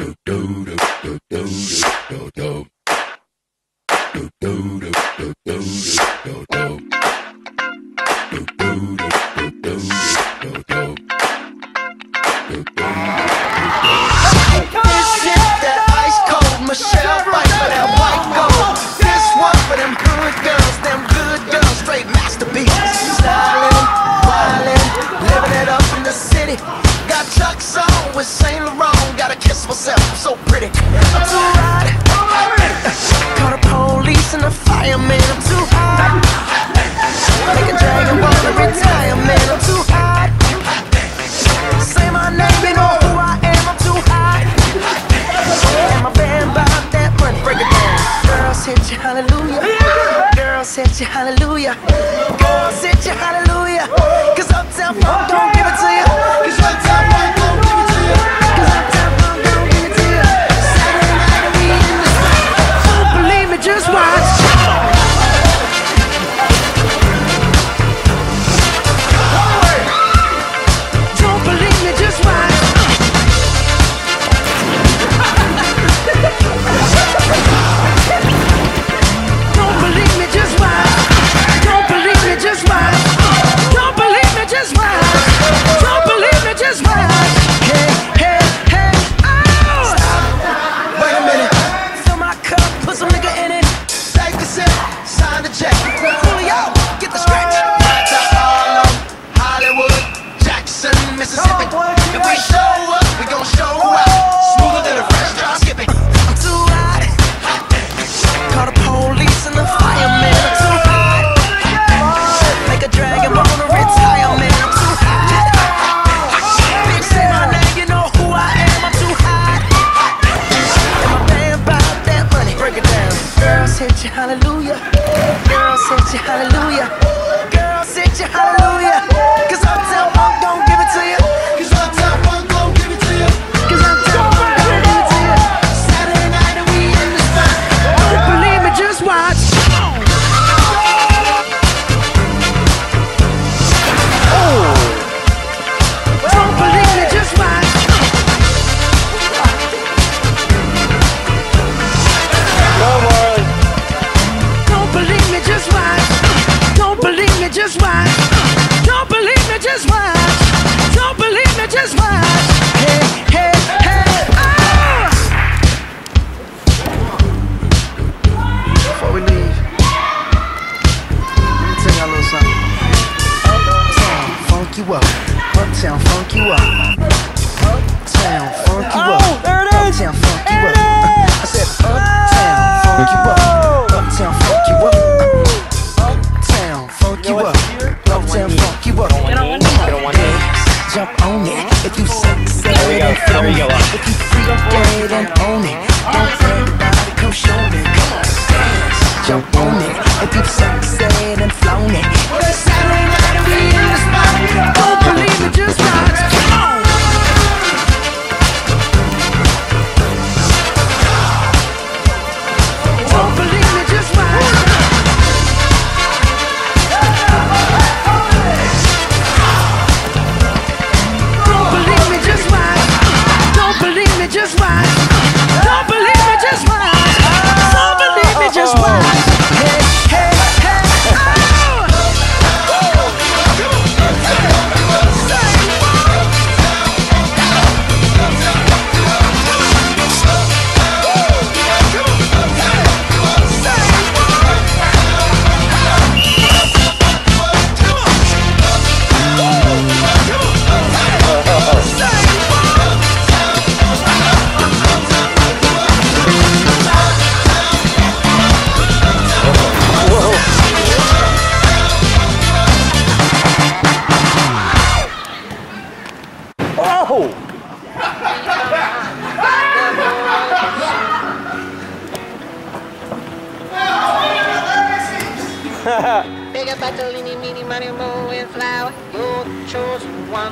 Big up battle, eeny, meeny, money, mo, and flower. You're the chosen one.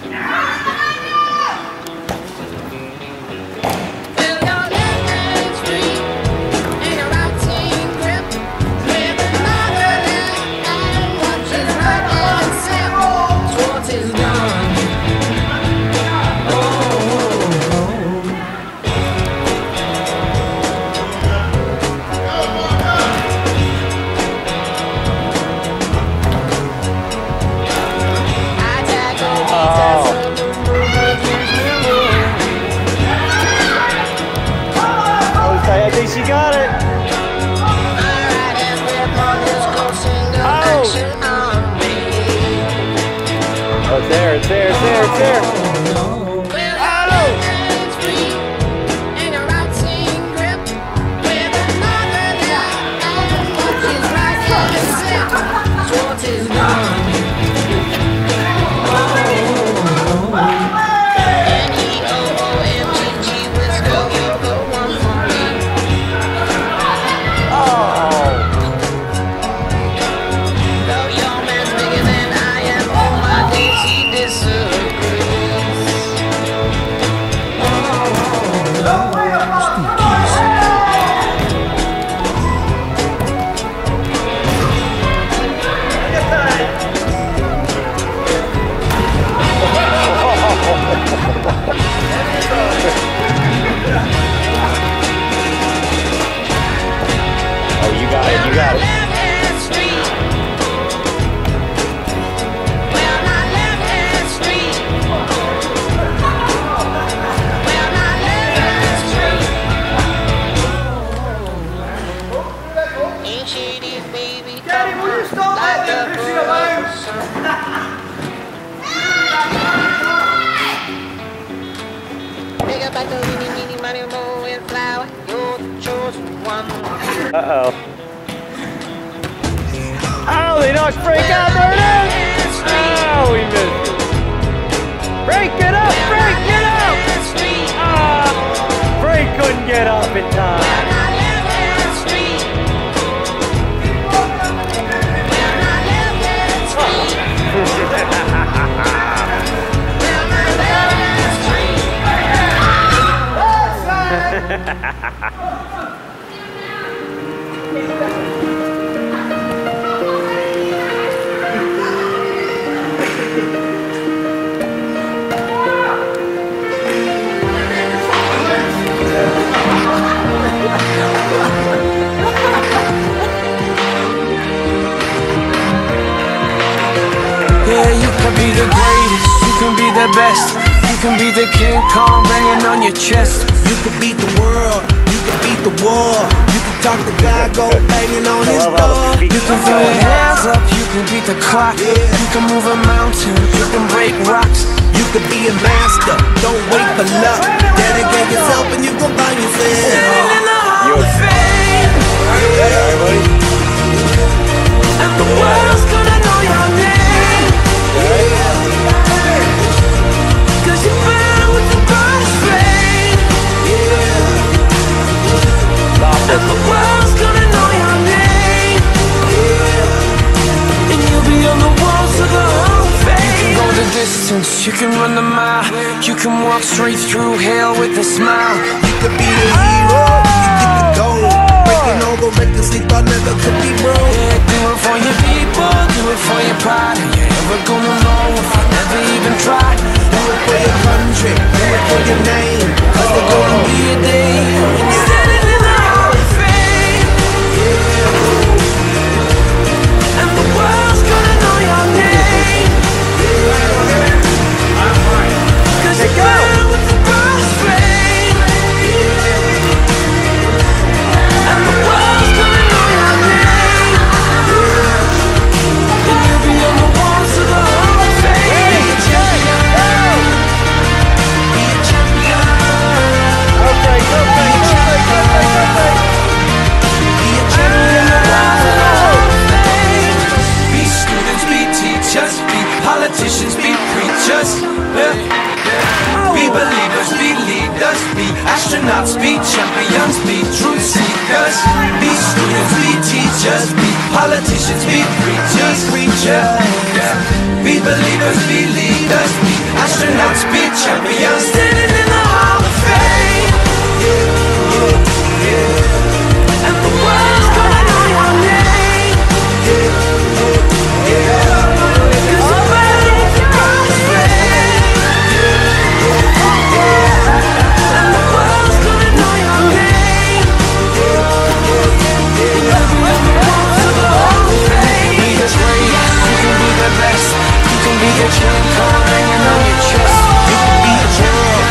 Fill your left street and your right team grip. Live another life and watch his right and step towards his gun. Oh, oh, oh. there. Well, your left hand's free and your right hand grip with another left hand watches right hand slip towards his gun. N-E-O-O-M-G-G Wisco, you put one for me. Though your man's bigger than I am, all my days he disagrees. Oh, you got it, you got it. Left hand street. Well, my left hand street. Well, my left hand street. Ain't shady, baby. Daddy, will you stop Like that the there? Alone? Pick up like the weenie, weenie, money, mo, and flower. You're the chosen one. Uh-oh. Oh, they knocked Frank out. There it is. Oh, we missed it. Frank, get up. Frank, get up. Ah, Frank couldn't get up in time. Yeah, you can be the greatest, you can be the best, you can be the King Kong banging on your chest. You can beat the world, you can beat the war. You can talk to God, go banging on his door. You can throw your hands up, you can beat the clock. You can move a mountain, you can break rocks. You can be a master, don't wait for luck. Dedicate yourself and you can find yourself. Standing in the Hall of Fame, and the world's gonna know your name. Cause you burn with the burning flame. And the world's gonna know your name. And you'll be on the walls of the Hall of Fame. You can go the distance, you can run the mile. You can walk straight through hell with a smile. You can be the hero, you can get the gold. Breaking all the records they thought never could be broke. Yeah, do it for your people, do it for your pride. Are you ever gonna know if I never even tried? Do it for your country, do it for your name. Cause there's gonna be a day when you're Standing in the Hall of Fame, and the world's gonna know your name. Cause you burn with the burning flame. And the world's gonna know your name. And you'll be on the walls of the Hall of Fame. Be a champion. Be a champion. Okay, go, Frank, go, Frank, go, Frank, go, Frank. Be a champion. Be students, be teachers, be politicians, be preachers. Be believers, be leaders, be astronauts, be champions, be truth seekers. Be students, be teachers, be politicians, be preachers, be believers, be leaders, be astronauts, be champions. Standing in the Hall of Fame, and the world's gonna know your name. Cause you burn with the burning flame. And the world's gonna know your name. You'll be on the walls of the Hall of Fame. Be the greatest, you can be the best, you can be the King Kong hanging on your chest. You can be the world,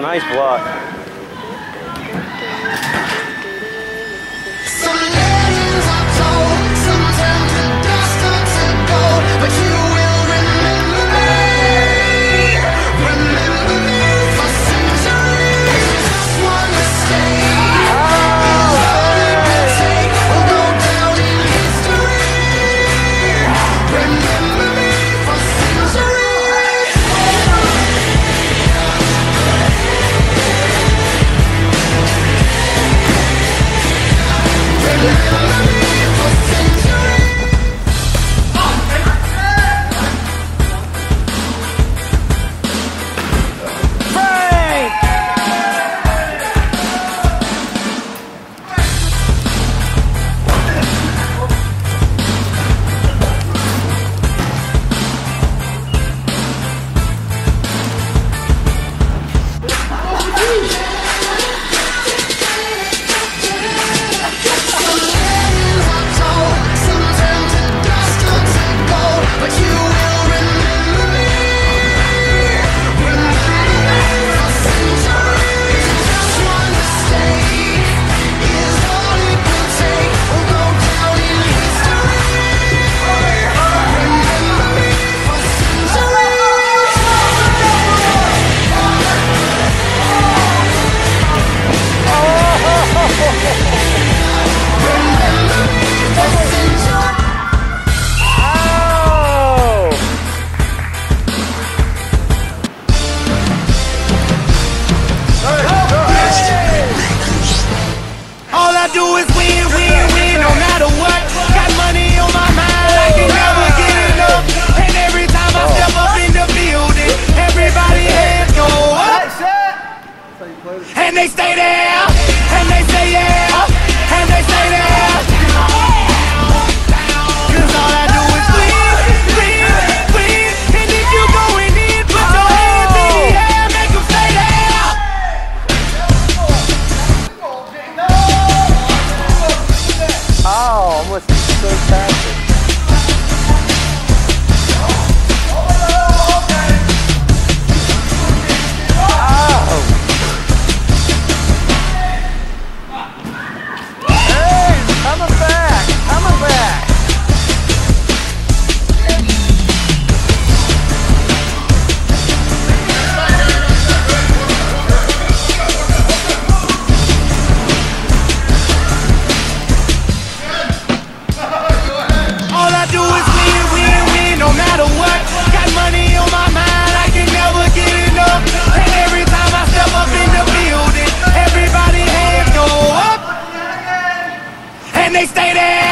nice block. Some legends are told, some turn to dust or to gold, but you will remember me. Remember me for centuries. Just one mistake. All it will take will go down in history. Remember me for centuries. Remember me for centuries. Frank! Some legends are told, some turn to dust or to gold, but you will remember me. Remember me for centuries. Just one mistake is all it will take. Will go down in history. Remember me for centuries. Remember me for centuries. Oh! All I do is win, win, win, no matter what. Got money on my mind, I can never get enough. And every time I step up in the building, everybody hands go up. And they stay there, and they say yeah, and they say there. 'Cause all I do is win, win, win. And if you going in, put your hands in the air, make 'em stay there. Oh, almost so fast. Hey, coming back, coming back. All I do is win, win, win, no matter what. Got money on my mind, I can never get enough. And every time I step up in the building, everybody hands go up. And they stay there.